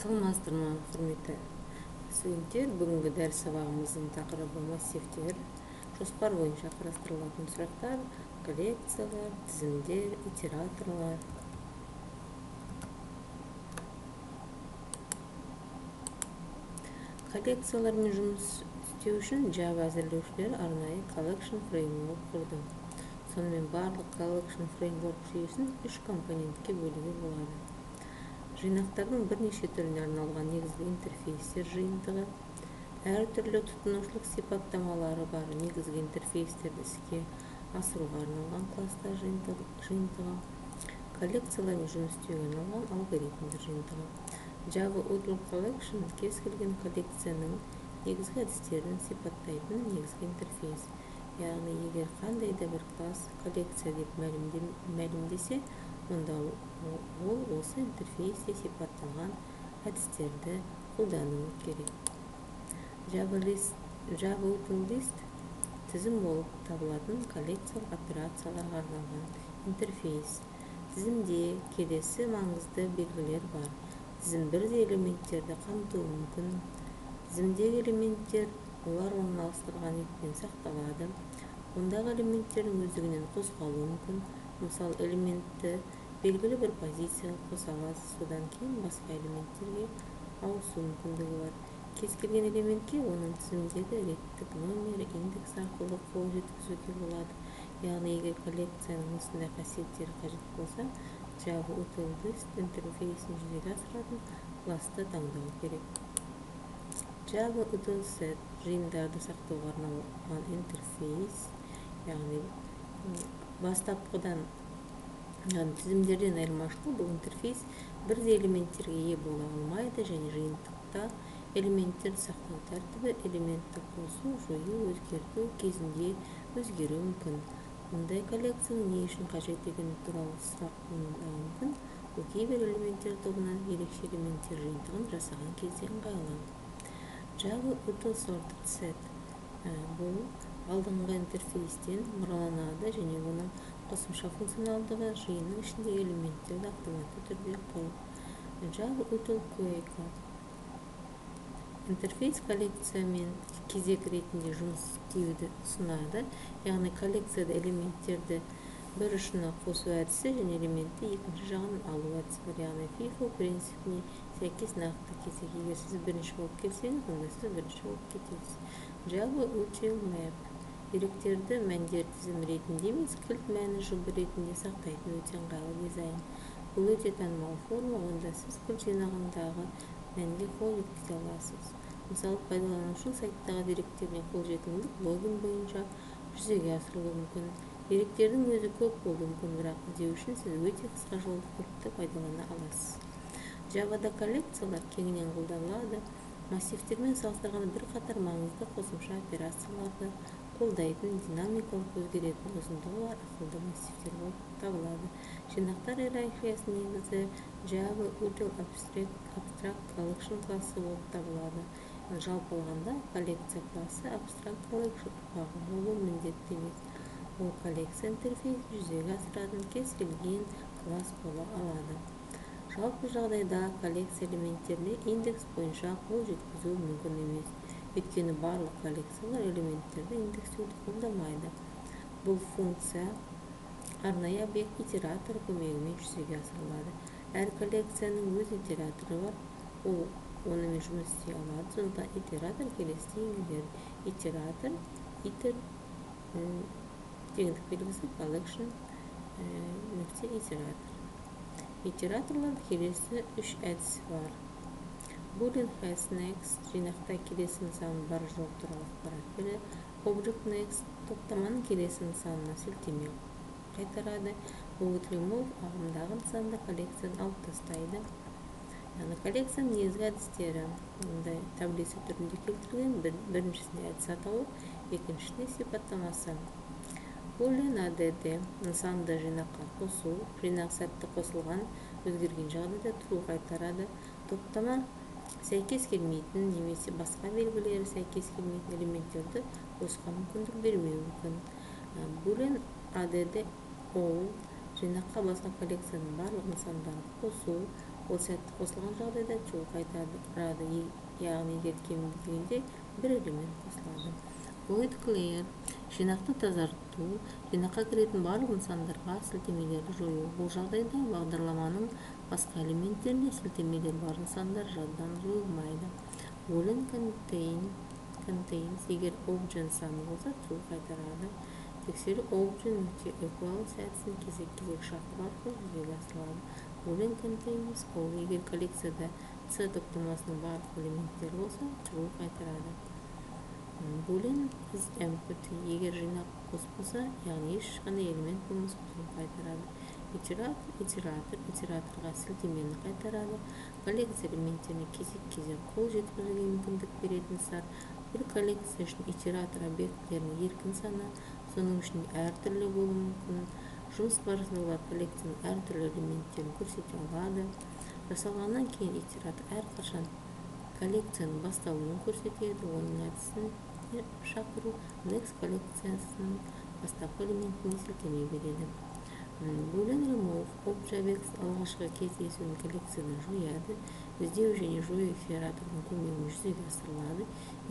Саламатсыздарбы, құрметті студенттер. Бүгінгі дәріс сабағымыздың тақырыбы массивтер. Жоспар бойынша қарастырылатын сұрақтар: коллекциялар, тізімдер, итераторлар. Коллекциялармен жұмыс істеу үшін Java әзірлеушілер арнайы Collection Framework құрды. Сонымен барлық Collection Framework жүйесін 3 компонентке бөлуге болады. Жинақтардың бірнеше түріне арналған негізгі интерфейстер жиынтығы, әртүрлі тұтынушылық сипаттамалары бар негізгі интерфейстерді іске асыруға арналған кластар жиынтығы, коллекциялармен жұмыс істеуге арналған алгоритмдер жиынтығы. Java Util Collection кез келген коллекцияның негізгі әдістерін сипаттайтын негізгі интерфейс. Яғни, егер қандай да бір класс коллекция деп мәлімдесе, онда ол осы интерфейсте сипатталған әдістерді қолдануы керек. Java Util List тізім болып табылатын коллекциялық операцияларға арналған интерфейс. Тізімде келесі маңызды белгілер бар. Тізім бірдей элементтерді қамтуы мүмкін. Тізімдегі элементтер олар орналастырылған ретпен сақталады. Ондағы элементтердің өздігінен қозғалуы мүмкін. Мысалы, элементті белгілі бір позицияға қоса аласыз, содан кейін басқа элементтерге ауысу мүмкіндігі бар. Кез келген элементке оның тізімдегі реттік номері, индекс арқылы қол жеткізуге болады. Яғни, егер коллекцияның осындай қасиеттері қажет болса, Java Util List интерфейсін жүзеге асыратын класты таңдау керек. Java Util Set жиындарды сақтауға арналған интерфейс. Яғни, бастапқыдан тізімдерден айырмашылығы, бұл интерфейс бірдей элементтерге ие бола алмайды және жиынтықта элементтерді сақтау тәртібі элементті қосу, жою, өзгерту кезінде өзгеруі мүмкін. Мұндай коллекцияның не үшін қажет екені туралы сұрақ туындауы мүмкін. Бұл кейбір элементтер тобынан ерекше элементтер жиынтығын жасаған кезде ыңғайлы. Java Util Sorted Set бұл алдыңғы интерфейстен мұраланады және оның қосымша функционалдығы жиынның ішіндегі элементтерді автоматты түрде қойып. Java Util Queue интерфейс коллекциямен кезек ретінде жұмыс істеуді ұсынады. Яғни, коллекцияда элементтерді бір ұшына қосу әдісі және элементті екінші жағынан алу әдісі бар. Яғни, FIFO принципіне сәйкес нақты кезек. Егер сіз бірінші болып келсеңіз, онда сіз бірінші болып кетесіз. Java Util Map деректерді мәндер тізім ретінде емес, кілт мәні жұбы ретінде сақтайтын өте ыңғайлы дизайн. Бұл өте танымал форма, онда сіз кілт жинағындағы мәнге қол жеткізе аласыз. Мысалы, пайдаланушы сайттағы деректеріне қолжетімділік логин бойынша жүзеге асырылуы мүмкін. Деректердің өзі көп болуы мүмкін, бірақ іздеу үшін сіз өте қысқа жолды кілтті пайдалана аласыз. Javada коллекциялар кеңінен қолданылады. Массивтермен салыстырғанда бірқатар маңызды қосымша операцияларды қолдайтын динамикалық өзгеретін ұзындығы бар ақылды массивтер болып табылады. Жинақтар иерархиясының негізі Java Util Abstract Collection класы болып табылады. Жалпы алғанда, коллекция класы Abstract Collection ұрпағы болуы міндетті емес. Ол коллекция интерфейс жүзеге асыратын кез келген класс бола алады. Жалпы жағдайда коллекция элементтеріне индекс бойынша қол жеткізу мүмкін емес. Өйткені барлық коллекциялар элементтерді индекстеуді қолдамайды. Бұл функция арнайы объект итератор көмегімен жүзеге асырылады. Әр коллекцияның өз итераторы бар, ол онымен жұмыс істей алады. Сондықтан итератор келесідей енгізіледі. Итератор, итер теңдік белгісі collection нүкте итератор. Итераторлар келесі 3 әдісі бар. Boolean has next жинақта келесі нысаны бар жоқ туралы ақпарат береді. Object next топтаманың келесі нысанына сілтеме қайтарады. Boot remove ағымдағы нысанды коллекцияны алып тастайды. Яғни, коллекцияның негізгі әдістері таблица түрінде келтірілген. Біріншісінде әдіс атауы, екіншісінде сипаттамасы. Boolean add нысанды жинаққа қосу, жинақ сәтті қосылған, өзгерген жағдайда true қайтарады. Топтама сәйкес келмейтін немесе басқа белгілері сәйкес келмейтін элементтерді қосуға мүмкіндік бермеуі мүмкін. Boolean add all жинаққа басқа коллекцияның барлық нысандарын қосу, ол сәтті қосылған жағдайда true қайтарады, яғни егер кемінде дегенде бір элемент қосылады. Void clear жинақты тазарту, жинаққа кіретін барлық нысандарға сілтемелерді жою. Бұл жағдайда бағдарламаның басқа элементтерінде сілтемелер бар нысандар жадыдан жойылмайды. Boolean contains егер obj саны болса true қайтарады. Тексеру obj нүкте equals әдісін кезек-кезек шақыру арқылы жүзеге асырылады. Boolean contains ол егер коллекцияда C топтамасының барлық элементтері болса true қайтарады. Boolean is empty егер жинақ бос болса, яғни ешқандай элемент болмаса true қайтарады. Итераторға сілтемені қайтарады. Коллекция элементтеріне кезек-кезек қол жеткізуге мүмкіндік беретін сар. Бір коллекция үшін итератор объектілерінің еркін саны, соның үшін әртүрлі болуы мүмкін. Жұмыс барысында олар коллекцияның әртүрлі элементтерін көрсете алады. Жасалғаннан кейін итератор әрқашан коллекцияның басталуын көрсетеді. Оның әдісін шақыру next коллекциясының бастапқы элементіне сілтеме береді. Boolean remove objects алғашқы кездесуін коллекциядан жояды. Іздеу және жою итератордың көмегімен жүзеге асырылады.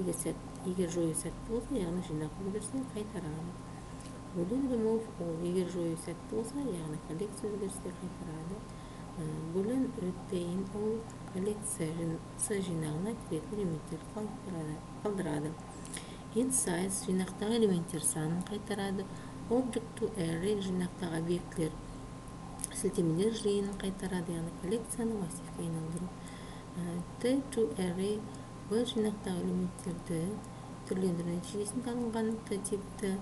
Егер жою сәтті болса, яғни жинақ өзгерісін қайтарады. Boolean remove ол егер жою сәтті болса, яғни коллекция өзгерістер қайтарады. Boolean retain ол коллекция жинағына кіретін элементтерді қалдырады. Insize жинақтағы элементтер санын қайтарады. Object to array жинақтағы объектілер сілтемелер жиынын қайтарады, яғни коллекцияны массивке айналдыру. T to array бұл жинақтағы элементтерді түрлендіру нәтижесінде алынған T типті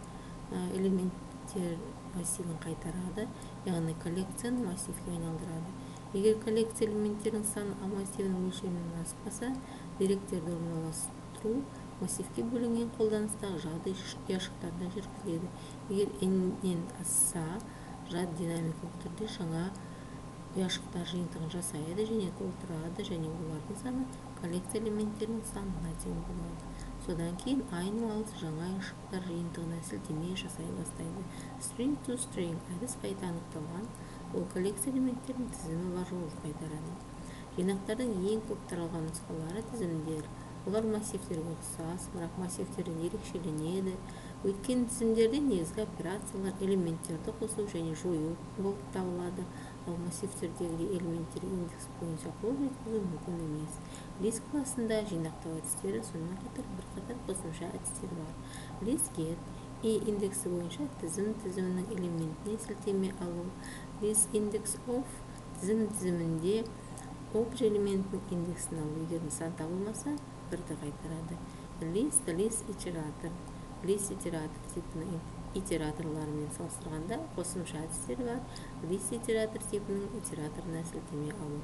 элементтер массивін қайтарады, яғни коллекцияны массивке айналдырады. Егер коллекция элементтерінің саны A массивінің мөлшерінен аспаса, деректерді орналастыру массивке бөлінген қолданыстағы жады ұяшықтарда жүргізіледі. Егер n-нен асса, жад динамикалық түрде жаңа ұяшықтар жиынтығын жасайды және толтырады, және олардың саны коллекция элементтерінің санына тең болады. Содан кейін айнымалы жаңа ұяшықтар жиынтығына сілтеме жасай бастайды. String to string әдіс қайта анықталған, ол коллекция элементтерінің тізімі бар жолды қайтарады. Жинақтардың ең көп таралған нұсқалары тізімдер. Олар массивтерге ұқсас, бірақ массивтерден ерекшеленеді. Өйткені тізімдерде негізгі операциялар элементтерді қосу және жою болып табылады, ал массивтердегі элементтер индекс бойынша қол жеткізу мүмкін емес. List класында жинақтау әдістері, сонымен қатар бірқатар қосымша әдістер бар. List get индексі бойынша тізімнің элементіне сілтеме алу. List index of тізімінде obj элементінің индексін алу. Егер нысан табылмаса, бірді қайтарады. List итератор. List итератор типінің итераторларымен салыстырғанда қосымша әдістер бар. List итератор типінің итераторына сілтеме алу.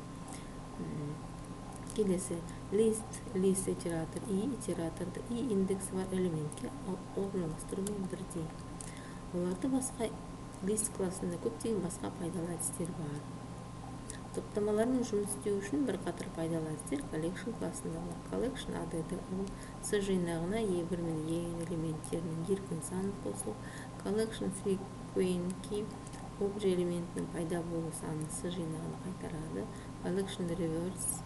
Келесі list итератор итераторды индексі бар элементке орналастырумен бірдей. Оларды басқа list класында көптеген басқа пайдалы әдістер бар. Топтамалармен жұмыс істеу үшін бірқатар пайдалы әдістер collection класында бар. Collection адайды ол C жинағына E1 мен E элементтерінің еркін санын қосу. Collection frequency obj элементінің пайда болу санын C жинағына қайтарады. Collection reverse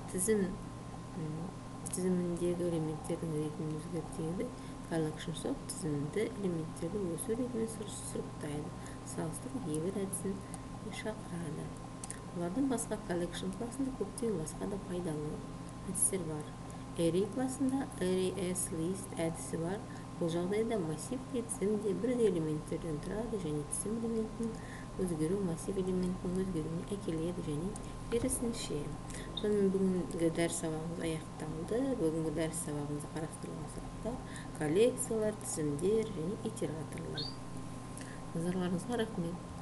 тізіміндегі элементтердің ретін өзгертеді. Collection sort тізімді элементтерді өсу ретімен сұрыптайды. Салыстыру E1 әдісін шақырады. Олардың басқа collection класында көптеген басқа да пайдалы әдістер бар. Array класында array as list әдісі бар. Бұл жағдайда массив тізімде бірдей элементтерден тұрады және тізім элементінің өзгеру массив элементінің өзгеруіне әкеледі және керісінше. Сонымен бүгінгі дәріс сабағымыз аяқталды. Бүгінгі дәріс сабағымызда қарастырылған сұрақтар коллекциялар, тізімдер және итераторлар. Назарларыңызға рахмет.